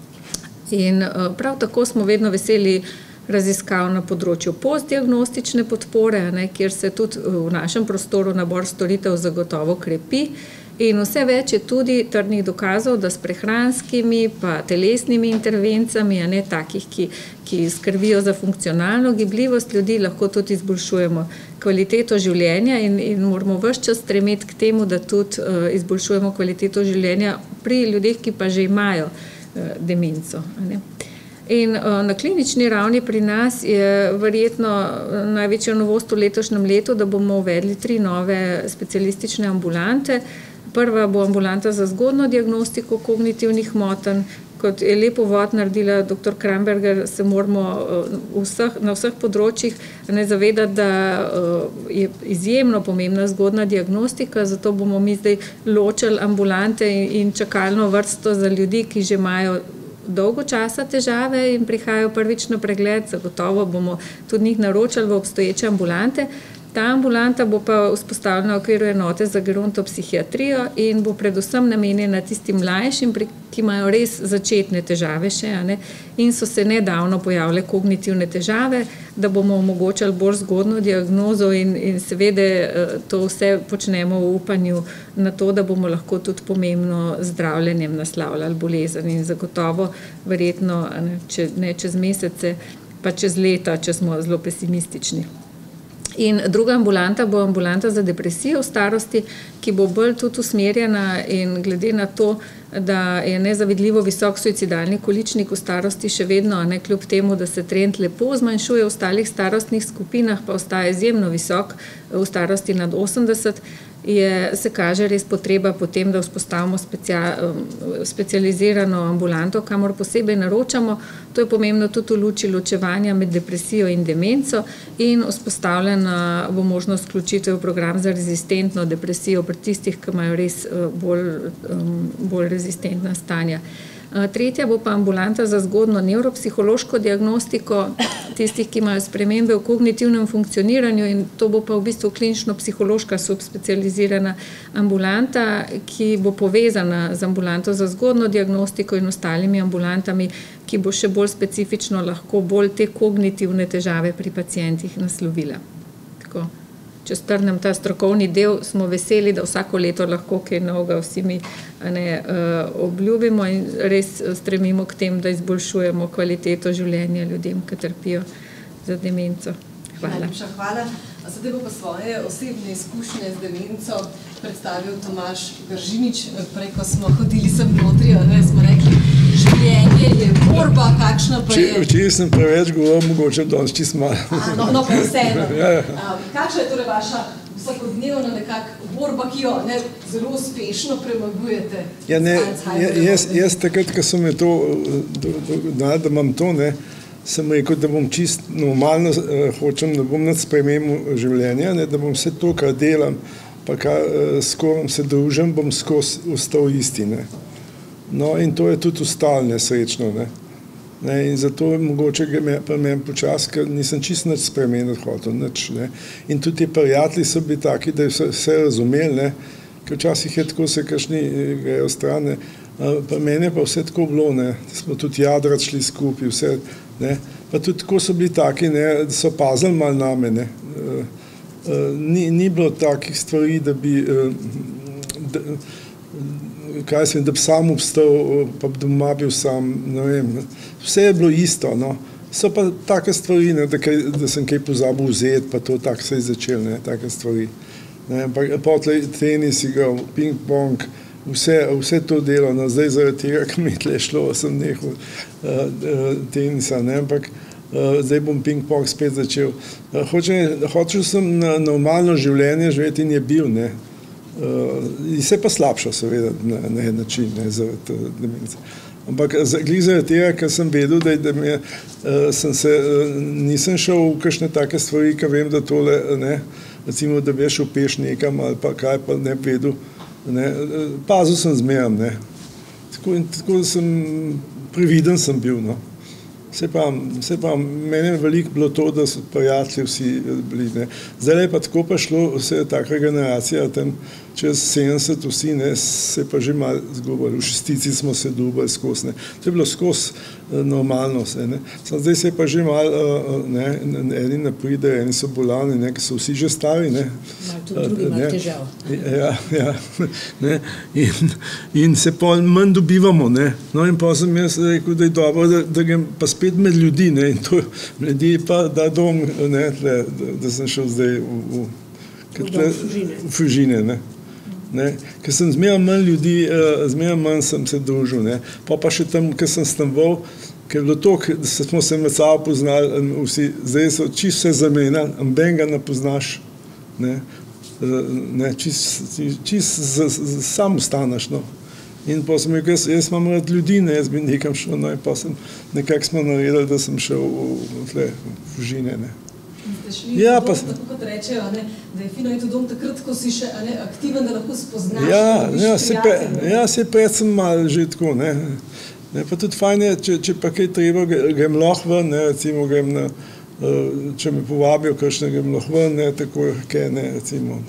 In prav tako smo vedno veseli raziskav na področju postdiagnostične podpore, ne, kjer se tudi v našem prostoru nabor storitev zagotovo krepi. In vse več je tudi trdnih dokazov, da s prehranskimi pa telesnimi intervencijami, a ne takih, ki, ki skrbijo za funkcionalno gibljivost ljudi, lahko tudi izboljšujemo kvaliteto življenja in, in moramo ves čas stremeti k temu, da tudi uh, izboljšujemo kvaliteto življenja pri ljudeh, ki pa že imajo uh, demenco. A ne. In uh, na klinični ravni pri nas je verjetno največja novost v letošnjem letu, da bomo uvedli tri nove specialistične ambulante. Prva bo ambulanta za zgodnjo diagnostiko kognitivnih motenj. Kot je lepo uvod naredila doktor Kramberger, se moramo vseh, na vseh področjih ne zavedati, da je izjemno pomembna zgodnja diagnostika, zato bomo mi zdaj ločili ambulante in čakalno vrsto za ljudi, ki že imajo dolgo časa težave in prihajajo prvič na pregled. Zagotovo bomo tudi njih naročali v obstoječe ambulante. Ta ambulanta bo pa vzpostavljena v okviru enote za gerontopsihiatrijo in bo predvsem namenjena tistim mlajšim, ki imajo res začetne težave še, a ne, in so se nedavno pojavile kognitivne težave, da bomo omogočali bolj zgodnjo diagnozo in, in seveda to vse počnemo v upanju na to, da bomo lahko tudi pomembno zdravljenjem naslavljali bolezen in zagotovo verjetno ne, če, ne čez mesece, pa čez leta, če smo zelo pesimistični. In druga ambulanta bo ambulanta za depresijo v starosti, ki bo bolj tudi usmerjena in glede na to, da je nezavidljivo visok suicidalni količnik v starosti še vedno, ne, kljub temu, da se trend lepo zmanjšuje v ostalih starostnih skupinah, pa ostaja izjemno visok v starosti nad osemdeset, je, se kaže res potreba potem, da vzpostavimo specia, specializirano ambulanto, kamor posebej naročamo. To je pomembno tudi v luči ločevanja med depresijo in demenco in vzpostavljena bo možnost vključitve v program za rezistentno depresijo pri tistih, ki imajo res bolj, bolj rezistentna stanja. Tretja bo pa ambulanta za zgodnjo nevropsihološko diagnostiko tistih, ki imajo spremembe v kognitivnem funkcioniranju, in to bo pa v bistvu klinično-psihološka subspecializirana ambulanta, ki bo povezana z ambulanto za zgodnjo diagnostiko in ostalimi ambulantami, ki bo še bolj specifično lahko bolj te kognitivne težave pri pacientih naslovila. Tako. Če strnem ta strokovni del, smo veseli, da vsako leto lahko kaj novega vsi mi ne, obljubimo in res stremimo k tem, da izboljšujemo kvaliteto življenja ljudem, ki trpijo za demenco. Hvala. Najlepša hvala. Zdaj bo pa svoje osebne izkušnje z demenco predstavil Tomaž Gržinič. Prej, ko smo hodili sem notri, ne, smo rekli, življenje je borba, kakšna pa je... Včeraj sem preveč govoril, mogoče danes čisto malo. No, no, pa vseeno. Kakšna je torej vaša vsakodnevna nekak borba, ki jo ne, zelo uspešno premagujete? Ja, ne, jaz, jaz takrat, ko sem je to, da, da imam to, ne, sem rekel, da bom čist normalno, hočem, da bom nad spremembo življenja, ne, da bom vse to, kar delam, pa kar skoro se družim, bom skozi ostal isti. Ne. No, in to je tudi ostalo nesrečno. Ne. Ne, in zato je mogoče pri meni počas, ker nisem čisto nič spremeniti hotel. Nič, ne. In tudi ti prijatelji so bili taki, da so vse razumeli, ne, ker včasih je tako se kakšni grejo stran. Pri meni je pa vse tako bilo, ne. Smo tudi jadrat šli skupaj, vse. Ne. Pa tudi tako so bili taki, ne, da so pazili malo name. Ne. Ni, ni bilo takih stvari, da bi, da, kaj sem, da bi sam obstal, pa doma bil sam, ne vem. Vse je bilo isto, no. So pa take stvari, ne, da, kaj, da sem kaj pozabil vzeti, pa to tako se je začel, ne, take stvari. Ne, pa potlej tenis igral, ping-pong, vse, vse to delo, no, zdaj zaradi tega, ko mi je tle šlo, sem nehal uh, uh, tenisa, ne, ampak uh, zdaj bom ping-pong spet začel. Uh, hočem, hočel sem na normalno življenje živeti in je bil, ne. Uh, in se pa slabša, seveda, na, na en način, ne, zaradi uh, demence. Ampak glih zaradi tega, ker sem vedel, da, da mi je, uh, sem se, uh, nisem šel v kakšne take stvari, ker vem, da tole, ne, recimo, da bi šel peš nekam ali pa kaj, pa ne vedel, ne, pazil sem zmeram, ne. Tako, tako sem, previden sem bil, no. Se pa, se pa, meni je veliko bilo to, da so prijatelji vsi bili, ne. Zdaj je pa tako pa šlo vse taka generacija, tam čez sedemdeset vsi, ne, se pa že malo zgubili, v šestici smo se dubali skozi, ne. To je bilo skozi normalno vse, ne. Zdaj se je pa že malo, ne, eni ne pride, eni so bolani, ne, ki so vsi že stari, ne. Malo tudi drugi malo težav. Ja, ja, ne, in, in se pa manj dobivamo, ne. No in pa sem jaz rekel, da je dobro, da, da grem pa spet med ljudi, ne, in to ljudi pa da dom, ne, tle, da, da sem šel zdaj v, v, tle, v Fužine, ne. Ne, ker sem zmeraj manj ljudi, zmeraj manj sem se družil, ne. Pa pa še tam, ker sem stanoval, ker je bilo to, da smo se med sabo poznali vsi, zdaj so čisto vse zamenjali, ambenga ne poznaš, ne, ne, čisto čist sam ostaneš, no. In pa sem rekel, jaz, jaz imam rad ljudi, ne, jaz bi nekam šel, no, in pa sem, nekako smo naredili, da sem šel v, v, tle, v Fužine, ne. Šli ja, pa, dom, tako kot rečejo, ne, da je fino iti v dom takrat, ko si še ne, aktiven, da lahko spoznaš. Ja, ja, se pe, ja, se pred sem malo že tako, ne. Ne, pa tudi fajn je, če, če pa kaj treba, grem lahko ven, ne, recimo grem na, če me povabijo, kakšne grem lahko ven, ne, tako kaj, ne, recimo.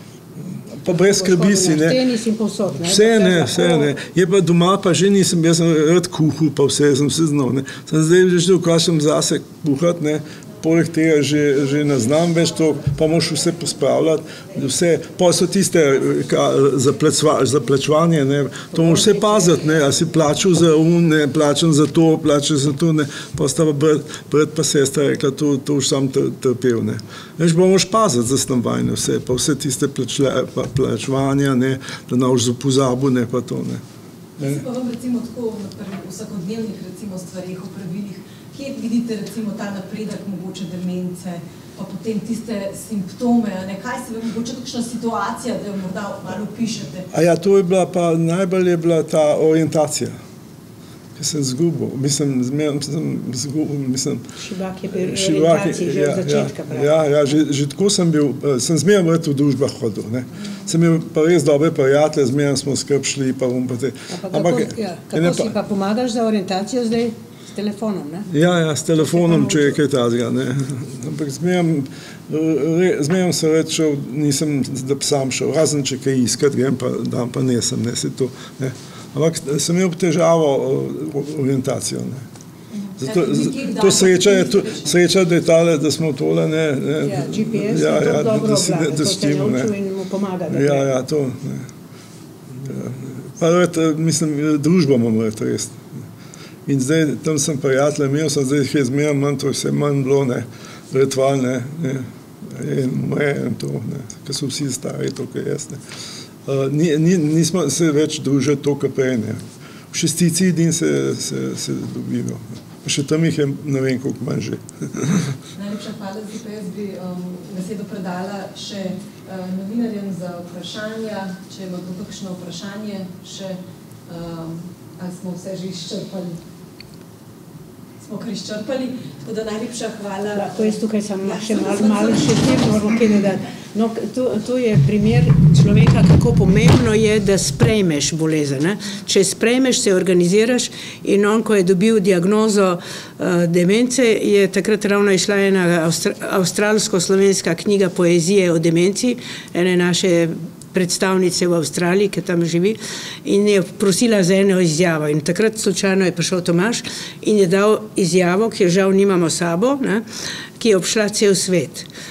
Pa brez skrbi si, ne. Vse ne, vse ne. Je pa doma pa že nisem, jaz sem rad kuhal, pa vse, sem vse znal, ne. Sem zdaj že šel, kaj sem zase kuhat, ne. Poleg tega že, že ne znam več to, pa moš vse pospravljati, vse, pa so tiste za, za plačevanje, ne, to moš vse paziti, ne, a si plačal za un, ne, plačam za to, plačam za to, ne, pa sta pa brat, brat pa sestra rekla, to, to už sam trpel, ne. Veš, pa moš paziti za stanovanje vse, pa vse tiste plačle, pa, plačevanja, ne, da ne boš pozabil, ne, pa to, ne. Ne. Pa vam recimo tako v vsakodnevnih recimo stvarih, opravilih, kje vidite recimo ta napredek mogoče demence, pa potem tiste simptome, ne, kaj se vam mogoče kakšna situacija, da jo morda malo opišete? A ja, to je bila pa, najbolj je bila ta orientacija, ki sem zgubil, mislim, zmerno sem zgubil, mislim... Šibak je bil orientaciji že od začetka, pravi. Ja, ja, že, že tako sem bil, sem zmerno v družbah hodil, ne. Sem imel pa res dobre prijatelje, zmerno smo skrb šli, pa bom pa te... Ampak kako, ja, kako si pa pomagaš za orientacijo zdaj? Telefonom, ne? Ja, ja, s telefonom, če je kaj tazga, ne. Ampak zmerjam se rečel, nisem da sam šel, razen če kaj iskat, grem pa dan pa nesem, ne, se to, ne. Ampak sem imel težavo orientacijo, ne. Zato, to sreča je, to, sreča, da je tale, da smo tole, ne, ne. Ja, G P S ja, je ja, to dobro obladati, da to te naučil in mu pomaga. Ja, ja, to, ne. Ja. Pa red, mislim, družba imam red, res. In zdaj, tam sem prijatelj imel, sem zdaj jih je zmeraj manj, to je vse manj bilo, ne, retval, ne, ne, in moje in to, ne, ker so vsi stari, to, kaj jaz, ne. Uh, ni, ni, nismo se več družili to, kaj prej, ne. V šestici edin se, se, se dobival. Še tam jih je, ne vem, koliko manj že. Najlepša hvala, zdaj pa jaz bi um, besedo predala še uh, novinarjem za vprašanja, če ima kdo kakšno vprašanje, še um, ali smo vse že izčrpali. Smo kar izčrpali, tako da najlepša hvala. Lahko jaz tukaj sem ja, še malo mal, še tem, moramo kaj dodati. No, to, to je primer človeka, kako pomembno je, da sprejmeš bolezen. Ne? Če sprejmeš, se organiziraš in on, ko je dobil diagnozo uh, demence, je takrat ravno išla ena avstra, avstralsko-slovenska knjiga poezije o demenciji, ene naše predstavnice v Avstraliji, ki tam živi, in je prosila za eno izjavo. In takrat slučajno je prišel Tomaž in je dal izjavo, ki jo žal nimamo sabo, ne, ki je obšla cel svet.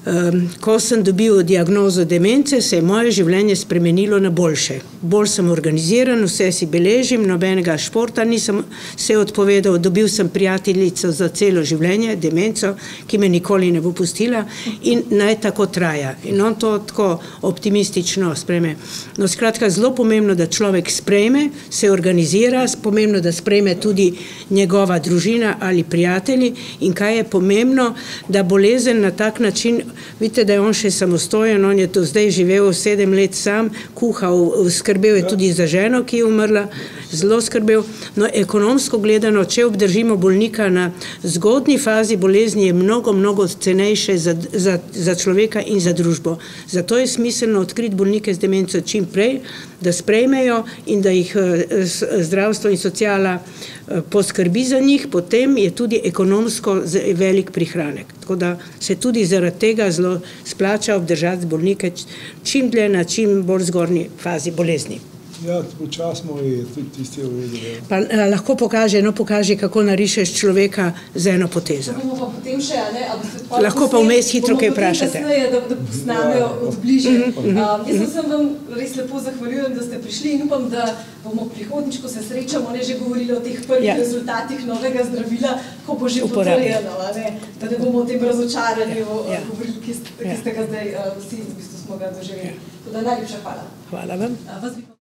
Ko sem dobil diagnozo demence, se je moje življenje spremenilo na boljše. Bolj sem organiziran, vse si beležim, nobenega športa nisem se odpovedal, dobil sem prijateljico za celo življenje, demenco, ki me nikoli ne bo pustila in naj tako traja. In on to tako optimistično sprejme. No, skratka, zelo pomembno, da človek sprejme, se organizira, pomembno, da sprejme tudi njegova družina ali prijatelji in kaj je pomembno, da bolezen na tak način. Vidite, da je on še samostojen, on je to zdaj živel sedem let sam, kuhal, skrbel je tudi za ženo, ki je umrla, zelo skrbel. No, ekonomsko gledano, če obdržimo bolnika na zgodnji fazi bolezni, je mnogo, mnogo cenejše za, za, za človeka in za družbo. Zato je smiselno odkriti bolnike z demenco čim prej, da sprejmejo in da jih zdravstvo in sociala poskrbi za njih, potem je tudi ekonomsko velik prihranek. Tako da se tudi zaradi tega zelo splača obdržati bolnike čim dlje na čim bolj zgornji fazi bolezni. Ja, počasno je tudi tisti uvedel. Pa lahko pokaže, no pokaže, kako narišeš človeka z eno potezo. Bomo pa potem še, ne, lahko pa vmes hitro kaj vprašate. Bomo potem kasneje, da, da posnamejo od bliže. Um, jaz sem vam res lepo zahvaljujem, da ste prišli in upam, da bomo prihodnič, ko se srečamo, ne že govorili o teh prvih ja. rezultatih novega zdravila, ko bo že potrjeno, da ne bomo o tem razočaranju ja. govorili, ki ste, ki ste ga zdaj, uh, vsi v bistvu smo ga doživeli. Tako da najlepša hvala. Hvala vam.